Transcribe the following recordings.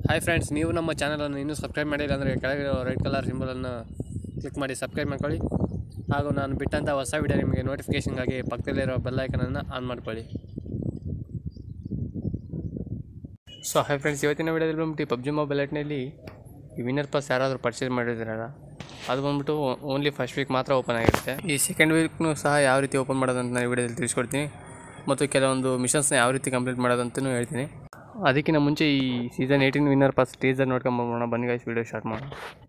Hi friends, ನೀವು ನಮ್ಮ ಚಾನಲನ್ನು ಇನ್ನೂ ಸಬ್ಸ್ಕ್ರೈಬ್ ಮಾಡಿಲ್ಲ ಅಂದರೆ ಕೆಳಗೆ ರೆಡ್ ಕಲರ್ ಸಿಂಬಲನ್ನು ಕ್ಲಿಕ್ ಮಾಡಿ ಸಬ್ಸ್ಕ್ರೈಬ್ ಮಾಡ್ಕೊಳ್ಳಿ. ಹಾಗೂ ನಾನು ಬಿಟ್ಟಂಥ ಹೊಸ ವಿಡಿಯೋ ನಿಮಗೆ ನೋಟಿಫಿಕೇಷನ್ಗಾಗಿ ಪಕ್ಕದಲ್ಲಿರೋ ಬೆಲ್ ಐಕನನ್ನು ಆನ್ ಮಾಡ್ಕೊಳ್ಳಿ. ಸೊ ಹಾಯ್ ಫ್ರೆಂಡ್ಸ್, ಇವತ್ತಿನ ವಿಡಿಯೋದಲ್ಲಿ ಬಂದ್ಬಿಟ್ಟು ಪಬ್ಜಿ ಮೊಬೈಲ್ ನಲ್ಲಿ ಈ ವಿನ್ನರ್ ಪಾಸ್ ಯಾರಾದರೂ ಪರ್ಚೇಸ್ ಮಾಡಿದ್ದೀರಲ್ಲ, ಅದು ಬಂದ್ಬಿಟ್ಟು ಓನ್ಲಿ ಫಸ್ಟ್ ವೀಕ್ ಮಾತ್ರ ಓಪನ್ ಆಗಿರುತ್ತೆ. ಈ ಸೆಕೆಂಡ್ ವೀಕ್ನೂ ಸಹ ಯಾವ ರೀತಿ ಓಪನ್ ಮಾಡೋದಂತ ನಾನು ವಿಡಿಯೋದಲ್ಲಿ ತಿಳಿಸ್ಕೊಡ್ತೀನಿ, ಮತ್ತು ಕೆಲವೊಂದು ಮಿಷನ್ಸ್ನ ಯಾವ ರೀತಿ ಕಂಪ್ಲೀಟ್ ಮಾಡೋದಂತಲೂ ಹೇಳ್ತೀನಿ. ಅದಕ್ಕಿಂತ ಮುಂಚೆ ಈ ಸೀಸನ್ 18 ವಿನ್ನರ್ ಪಾಸ್ ಟೀಸರ್ ನೋಡ್ಕೊಂಬೋಣ. ಬನ್ನಿ ಗೈಸ್, ವಿಡಿಯೋ ಸ್ಟಾರ್ಟ್ ಮಾಡೋಣ.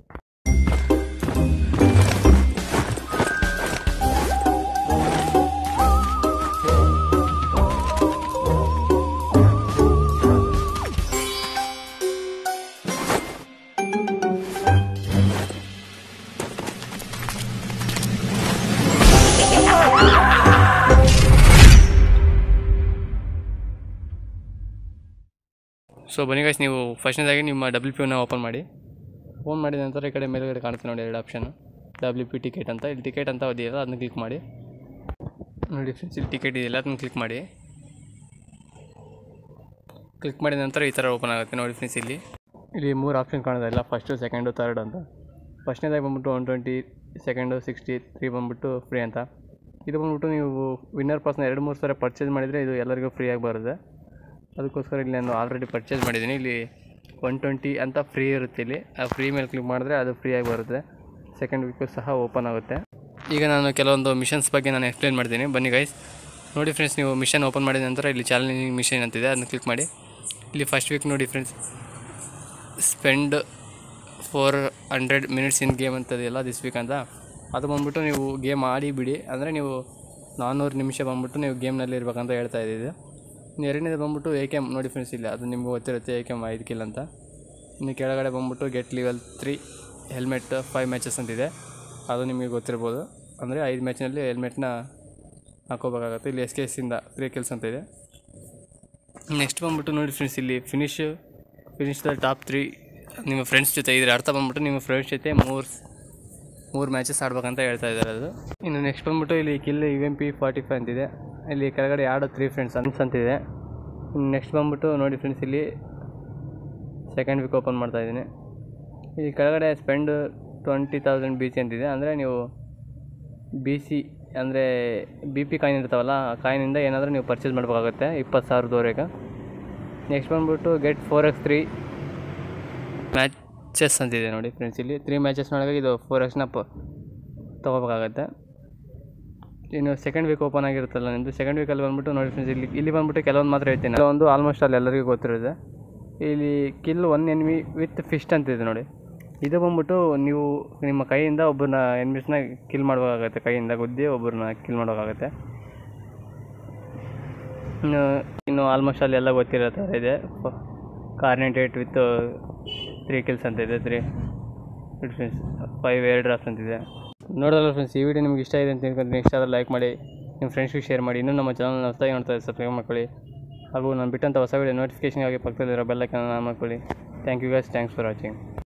ಸೊ ಬನ್ನಿ ಗೈಸ್, ನೀವು ಫಸ್ಟ್ನೇದಾಗಿ ನಿಮ್ಮ WP ಓಪನ್ ಮಾಡಿದ ನಂತರ ಈ ಕಡೆ ಮೇಲ್ಗಡೆ ಕಾಣುತ್ತೆ ನೋಡಿ ಎರಡು ಆಪ್ಷನ್, WP ಟಿಕೆಟ್ ಅಂತ. ಇಲ್ಲಿ ಟಿಕೆಟ್ ಅಂತ ಇದೆಯಲ್ಲ, ಅದನ್ನ ಕ್ಲಿಕ್ ಮಾಡಿ ನೋಡಿ ಫ್ರೆಂಡ್ಸ್. ಇಲ್ಲಿ ಟಿಕೆಟ್ ಇದೆಯಲ್ಲ, ಅದನ್ನ ಕ್ಲಿಕ್ ಮಾಡಿದ ನಂತರ ಈ ಥರ ಓಪನ್ ಆಗುತ್ತೆ ನೋಡಿ ಫ್ರೆಂಡ್ಸ್. ಇಲ್ಲಿ 3 ಆಪ್ಷನ್ ಕಾಣೋದಿಲ್ಲ, ಇಲ್ಲ ಫಸ್ಟು, ಸೆಕೆಂಡು, ಥರ್ಡ್ ಅಂತ. ಫಸ್ಟ್ನೇದಾಗಿ ಬಂದ್ಬಿಟ್ಟು 120, ಸೆಕೆಂಡು 60, 3 ಬಂದ್ಬಿಟ್ಟು ಫ್ರೀ ಅಂತ. ಇದು ಬಂದ್ಬಿಟ್ಟು ನೀವು ವಿನ್ನರ್ ಪಾಸ್ನ 2-3 ಸಲ ಪರ್ಚೇಸ್ ಮಾಡಿದರೆ ಇದು ಎಲ್ಲರಿಗೂ ಫ್ರೀಯಾಗಿ ಬರುತ್ತೆ. ಅದಕ್ಕೋಸ್ಕರ ಇಲ್ಲಿ ನಾನು ಆಲ್ರೆಡಿ ಪರ್ಚೇಸ್ ಮಾಡಿದ್ದೀನಿ. ಇಲ್ಲಿ 120 ಅಂತ ಫ್ರೀ ಇರುತ್ತೆ. ಇಲ್ಲಿ ಆ ಫ್ರೀ ಮೇಲೆ ಕ್ಲಿಕ್ ಮಾಡಿದ್ರೆ ಅದು ಫ್ರೀಯಾಗಿ ಬರುತ್ತೆ. ಸೆಕೆಂಡ್ ವೀಕು ಸಹ ಓಪನ್ ಆಗುತ್ತೆ. ಈಗ ನಾನು ಕೆಲವೊಂದು ಮಿಷನ್ಸ್ ಬಗ್ಗೆ ನಾನು ಎಕ್ಸ್ಪ್ಲೇನ್ ಮಾಡ್ತೀನಿ, ಬನ್ನಿ ಗೈಸ್. ನೋಡಿ ಫ್ರೆಂಡ್ಸ್, ನೀವು ಮಿಷನ್ ಓಪನ್ ಮಾಡಿದ ನಂತರ ಇಲ್ಲಿ ಚಾಲೆಂಜಿಂಗ್ ಮಿಷನ್ ಅಂತಿದೆ, ಅದನ್ನು ಕ್ಲಿಕ್ ಮಾಡಿ. ಇಲ್ಲಿ ಫಸ್ಟ್ ವೀಕ್ ನೋಡಿ friends, spend 400 minutes in game ಅಂತದೆಯಲ್ಲ ದಿಸ್ ವೀಕ್ ಅಂತ. ಅದು ಬಂದ್ಬಿಟ್ಟು ನೀವು ಗೇಮ್ ಆಡಿ ಬಿಡಿ, ಅಂದರೆ ನೀವು 400 ನಿಮಿಷ ಬಂದ್ಬಿಟ್ಟು ನೀವು ಗೇಮ್ನಲ್ಲಿ ಇರಬೇಕಂತ ಹೇಳ್ತಾ ಇದ್ದಿದ್ದು. ಎರಡನೇದು ಬಂದ್ಬಿಟ್ಟು AKM ನೋಡಿ ಫ್ರೆಂಡ್ಸ್, ಇಲ್ಲ ಅದು ನಿಮ್ಗೆ ಗೊತ್ತಿರುತ್ತೆ, AKM 5 ಕಿಲ್ ಅಂತ. ಇನ್ನು ಕೆಳಗಡೆ ಬಂದ್ಬಿಟ್ಟು ಗೆಟ್ ಲೆವೆಲ್ 3 ಹೆಲ್ಮೆಟ್ 5 ಮ್ಯಾಚಸ್ ಅಂತಿದೆ, ಅದು ನಿಮಗೆ ಗೊತ್ತಿರ್ಬೋದು. ಅಂದರೆ 5 ಮ್ಯಾಚ್ನಲ್ಲಿ ಹೆಲ್ಮೆಟ್ನ ಹಾಕೋಬೇಕಾಗುತ್ತೆ. ಇಲ್ಲಿ SKSಯಿಂದ 3 ಕಿಲ್ಸ್ ಅಂತ ಇದೆ. ನೆಕ್ಸ್ಟ್ ಬಂದ್ಬಿಟ್ಟು ನೋಡಿ ಫ್ರೆಂಡ್ಸ್, ಇಲ್ಲಿ ಫಿನಿಶ್ ದ ಟಾಪ್ 3 ನಿಮ್ಮ ಫ್ರೆಂಡ್ಸ್ ಜೊತೆ. ಇದರ ಅರ್ಥ ಬಂದ್ಬಿಟ್ಟು ನಿಮ್ಮ ಫ್ರೆಂಡ್ಸ್ ಜೊತೆ 3 ಮ್ಯಾಚಸ್ ಆಡ್ಬೇಕಂತ ಹೇಳ್ತಾ ಇದ್ದಾರೆ ಅದು. ಇನ್ನು ನೆಕ್ಸ್ಟ್ ಬಂದ್ಬಿಟ್ಟು ಇಲ್ಲಿ ಕಿಲ್ UMP 45 ಅಂತಿದೆ. ಇಲ್ಲಿ ಕೆಳಗಡೆ ಆಡೋ 3 ಫ್ರೆಂಡ್ಸ್ ಅಂತಿದೆ. ನೆಕ್ಸ್ಟ್ ಬಂದ್ಬಿಟ್ಟು ನೋಡಿ ಫ್ರೆಂಡ್ಸ್, ಇಲ್ಲಿ ಸೆಕೆಂಡ್ ವೀಕ್ ಓಪನ್ ಮಾಡ್ತಾಯಿದ್ದೀನಿ. ಇಲ್ಲಿ ಕೆಳಗಡೆ ಸ್ಪೆಂಡ್ 20,000 BC ಅಂತಿದೆ, ಅಂದರೆ ನೀವು BC ಅಂದರೆ BP ಕಾಯಿನ್ ಇರ್ತಾವಲ್ಲ, ಆ ಕಾಯಿನಿಂದ ಏನಾದರೂ ನೀವು ಪರ್ಚೇಸ್ ಮಾಡಬೇಕಾಗುತ್ತೆ 20,000ದವರೆಗೆ. ನೆಕ್ಸ್ಟ್ ಬಂದ್ಬಿಟ್ಟು ಗೆಟ್ 4x3 ಮ್ಯಾಚಸ್ ಅಂತಿದೆ ನೋಡಿ ಫ್ರೆಂಡ್ಸ್. ಇಲ್ಲಿ 3 ಮ್ಯಾಚಸ್ನೊಳಗೆ ಇದು 4xನ ತೊಗೋಬೇಕಾಗತ್ತೆ. ಇನ್ನು ಸೆಕೆಂಡ್ ವೀಕ್ ಓಪನ್ ಆಗಿರುತ್ತಲ್ಲ ನಿಮ್ಮದು, ಸೆಕೆಂಡ್ ವೀಕಲ್ಲಿ ಬಂದ್ಬಿಟ್ಟು ನೋಡಿ ಫ್ರೆಂಡ್ಸ್, ಇಲ್ಲಿ ಬಂದ್ಬಿಟ್ಟು ಕೆಲವೊಂದು ಮಾತ್ರ ಹೇಳ್ತೀನಿ. ಕೆಲವೊಂದು ಆಲ್ಮೋಸ್ಟ್ ಅಲ್ಲಿ ಎಲ್ಲರಿಗೂ ಗೊತ್ತಿರುತ್ತೆ. ಇಲ್ಲಿ ಕಿಲ್ 1 ಎನಿಮಿ ವಿತ್ ಫಿಸ್ಟ್ ಅಂತಿದೆ ನೋಡಿ. ಇದು ಬಂದ್ಬಿಟ್ಟು ನೀವು ನಿಮ್ಮ ಕೈಯಿಂದ ಒಬ್ಬರನ್ನ ಎನಿಮಿಸ್ನ ಕಿಲ್ ಮಾಡಬೇಕಾಗತ್ತೆ, ಕೈಯಿಂದ ಗುದ್ದಿ ಒಬ್ಬರನ್ನ ಕಿಲ್ ಮಾಡಬೇಕಾಗತ್ತೆ. ಇನ್ನು ಆಲ್ಮೋಸ್ಟ್ ಅಲ್ಲಿ ಎಲ್ಲ ಗೊತ್ತಿರೋ ಥರ ಇದೆ. ಕಾರ್ನೆಟೇಟ್ ವಿತ್ 3 ಕಿಲ್ಸ್ ಅಂತಿದೆ, 3 ಫ್ರೆಂಡ್ಸ್ 5 ಏರ್ ಡ್ರಾಪ್ಸ್ ಅಂತಿದೆ. ನೋಡೋಲ್ಲ ಫ್ರೆಂಡ್ಸ್, ಈ ವಿಡಿಯೋ ನಿಮ್ಗೆ ಇಷ್ಟ ಇದೆ ಅಂತ ತಿಳ್ಕೊಂಡ್ರೆ ಇಷ್ಟ ಆದರೆ ಲೈಕ್ ಮಾಡಿ, ನಿಮ್ಮ ಫ್ರೆಂಡ್ಸ್ಗೆ ಶೇರ್ ಮಾಡಿ. ಇನ್ನೂ ನಮ್ಮ ಚಾನಲ್ನ ಹೊಸದಾಗಿ ನೋಡ್ತಾ ಸಬ್ಸ್ಕ್ರೈಬ್ ಮಾಡ್ಕೊಳ್ಳಿ. ಹಾಗೂ ನಾನು ಬಿಟ್ಟಂಥ ಹೊಸ ವಿಡಿಯೋ ನೋಟಿಫಿಕೇಷನ್ಗಾಗಿ ಪಕ್ಕದಲ್ಲಿರೋ ಬೆಲ್ ಐಕಾನ್ ಆನ್ ಮಾಡ್ಕೊಳ್ಳಿ. Thank you guys, thanks for watching.